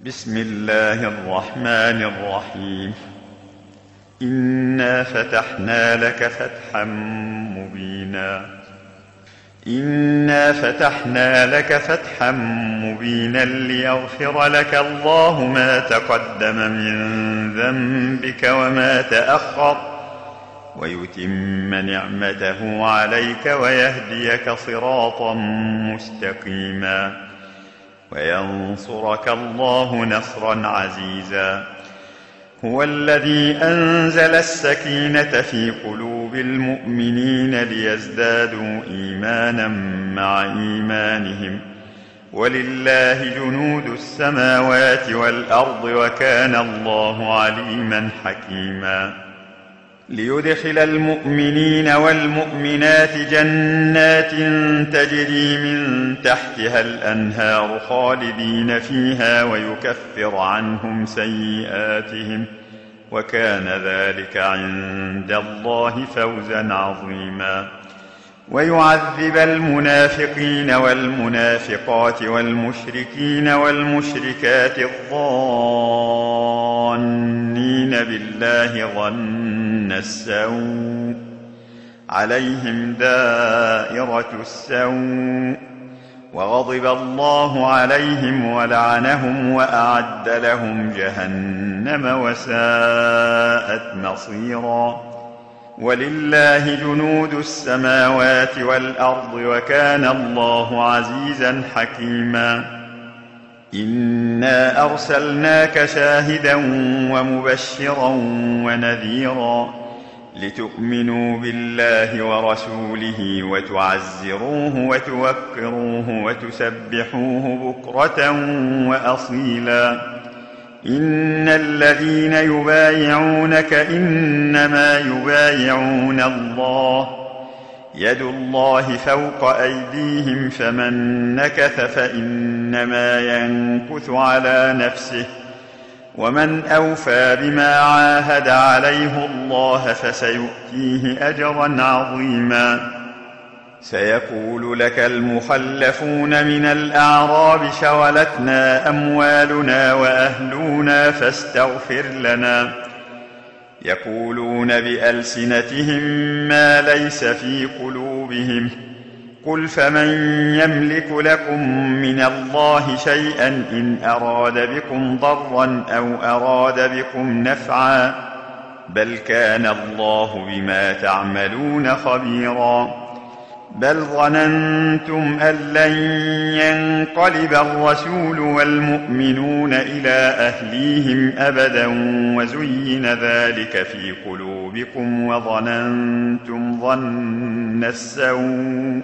بسم الله الرحمن الرحيم. إنا فتحنا لك فتحا مبينا ليغفر لك الله ما تقدم من ذنبك وما تأخر ويتم نعمته عليك ويهديك صراطا مستقيما وينصرك الله نصرا عزيزا. هو الذي أنزل السكينة في قلوب المؤمنين ليزدادوا إيمانا مع إيمانهم ولله جنود السماوات والأرض وكان الله عليما حكيما. ليدخل المؤمنين والمؤمنات جنات تجري من تحتها الأنهار خالدين فيها ويكفر عنهم سيئاتهم وكان ذلك عند الله فوزا عظيما. ويعذب المنافقين والمنافقات والمشركين والمشركات الظانين بالله ظن السوء عليهم دائرة السوء وغضب الله عليهم ولعنهم وأعد لهم جهنم وساءت مصيرا. ولله جنود السماوات والأرض وكان الله عزيزا حكيما. إنا أرسلناك شاهدا ومبشرا ونذيرا لتؤمنوا بالله ورسوله وتعزروه وتوقروه وتسبحوه بكرة وأصيلا. إن الذين يبايعونك إنما يبايعون الله يد الله فوق أيديهم فمن نكث فإنما ينكث على نفسه ومن أوفى بما عاهد عليه الله فسيؤتيه أجرا عظيما. سيقول لك المخلفون من الأعراب شغلتنا أموالنا وأهلنا فاستغفر لنا يقولون بألسنتهم ما ليس في قلوبهم قل فمن يملك لكم من الله شيئا إن أراد بكم ضرا أو أراد بكم نفعا بل كان الله بما تعملون خبيرا. بل ظننتم أن لن ينقلب الرسول والمؤمنون إلى أهليهم أبدا وزين ذلك في قلوبكم وظننتم ظن السوء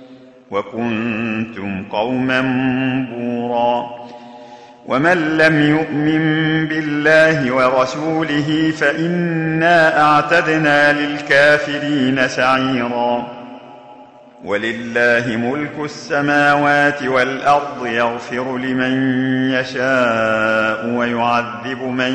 وكنتم قوما بورا. ومن لم يؤمن بالله ورسوله فإنا أعتدنا للكافرين سعيرا. ولله ملك السماوات والأرض يغفر لمن يشاء ويعذب من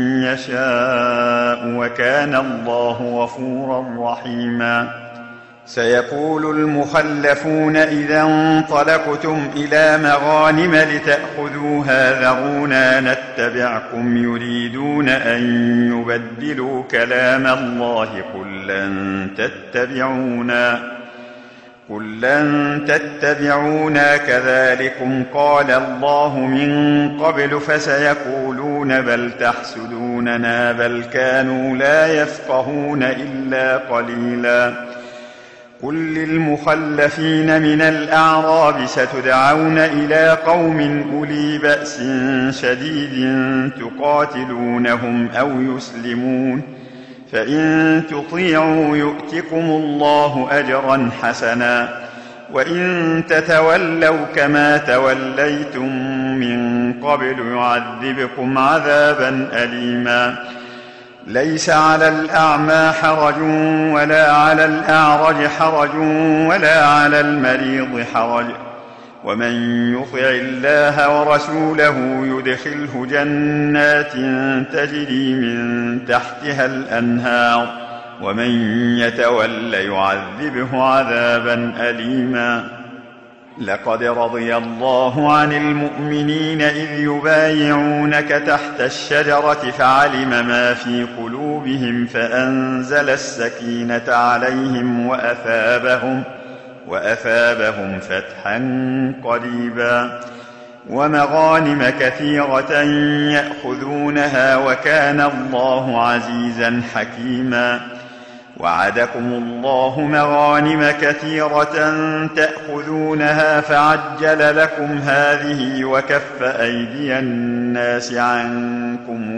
يشاء وكان الله غفورا رحيما. سيقول المخلفون إذا انطلقتم إلى مغانم لتأخذوها ذرونا نتبعكم يريدون أن يبدلوا كلام الله قل لن تتبعونا كذلكم قال الله من قبل فسيقولون بل تحسدوننا بل كانوا لا يفقهون إلا قليلا. قل للمخلفين من الأعراب ستدعون إلى قوم أولي بأس شديد تقاتلونهم أو يسلمون فإن تطيعوا يؤتكم الله أجرا حسنا وإن تتولوا كما توليتم من قبل يعذبكم عذابا أليما. ليس على الأعمى حرج ولا على الأعرج حرج ولا على المريض حرج ومن يطع الله ورسوله يدخله جنات تجري من تحتها الأنهار ومن يتول يعذبه عذابا أليما. لقد رضي الله عن المؤمنين إذ يبايعونك تحت الشجرة فعلم ما في قلوبهم فأنزل السكينة عليهم وأثابهم فتحا قريبا ومغانم كثيرة يأخذونها وكان الله عزيزا حكيما. وعدكم الله مغانم كثيرة تأخذونها فعجل لكم هذه وكف أيدي الناس عنكم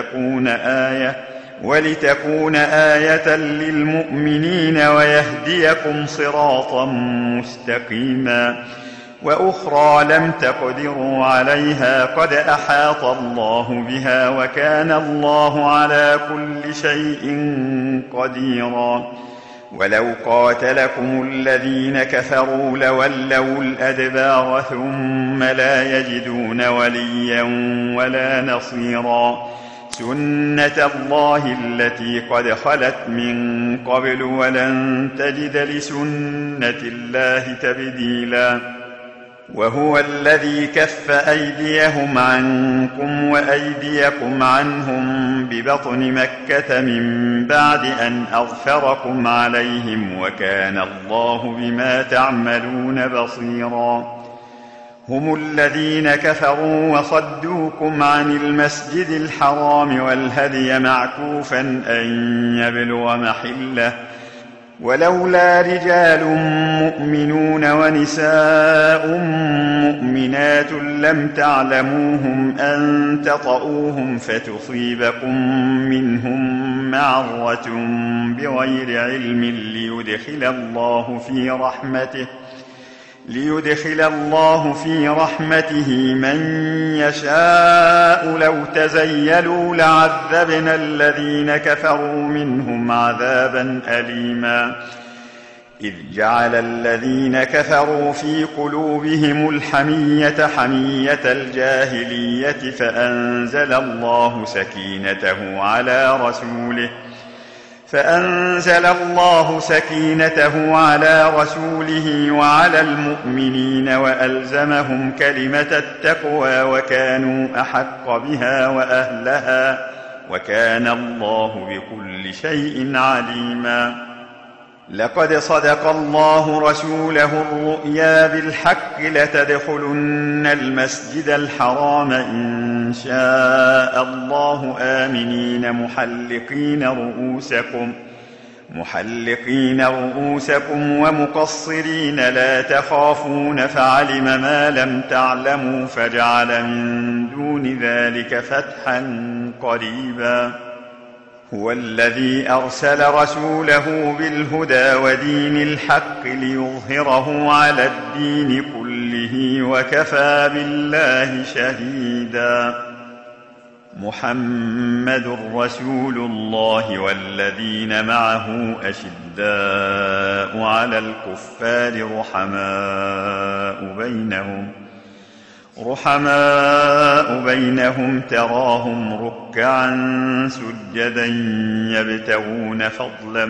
ولتكون آية للمؤمنين ويهديكم صراطا مستقيما. وأخرى لم تقدروا عليها قد أحاط الله بها وكان الله على كل شيء قديرا. ولو قاتلكم الذين كفروا لولوا الأدبار ثم لا يجدون وليا ولا نصيرا. سنة الله التي قد خلت من قبل ولن تجد لسنة الله تبديلا. وهو الذي كف أيديهم عنكم وأيديكم عنهم ببطن مكة من بعد أن أظفركم عليهم وكان الله بما تعملون بصيرا. هم الذين كفروا وصدوكم عن المسجد الحرام والهدي معكوفا أن يبلغ محله ولولا رجال مؤمنون ونساء مؤمنات لم تعلموهم أن تطؤوهم فتصيبكم منهم معرة بغير علم ليدخل الله في رحمته من يشاء. لو تزيلوا لعذبنا الذين كفروا منهم عذابا أليما. إذ جعل الذين كفروا في قلوبهم الحمية حمية الجاهلية فأنزل الله سكينته على رسوله وعلى المؤمنين وألزمهم كلمة التقوى وكانوا أحق بها وأهلها وكان الله بكل شيء عليما. لقد صدق الله رسوله الرؤيا بالحق لتدخلن المسجد الحرام إن شاء الله آمنين محلقين رؤوسكم ومقصرين لا تخافون فعلم ما لم تعلموا فجعل من دون ذلك فتحا قريبا. هو الذي أرسل رسوله بالهدى ودين الحق ليظهره على الدين كله وكفى بالله شهيدا. محمد رسول الله والذين معه أشداء على الكفار رحماء بينهم تراهم ركعا سجدا يبتغون فضلا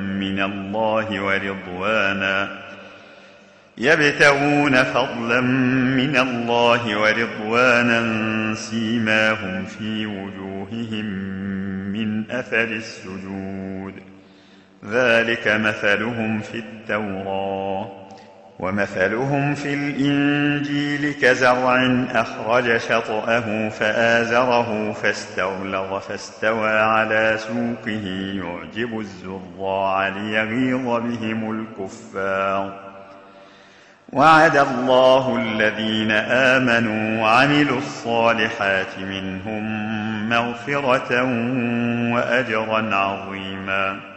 من الله ورضوانا سيماهم في وجوههم من أثر السجود ذلك مثلهم في التوراة ومثلهم في الإنجيل كزرع أخرج شطأه فآزره فاستغلظ فاستوى على سوقه يعجب الزراع ليغيظ بهم الكفار. وعد الله الذين آمنوا وعملوا الصالحات منهم مغفرة وأجرا عظيما.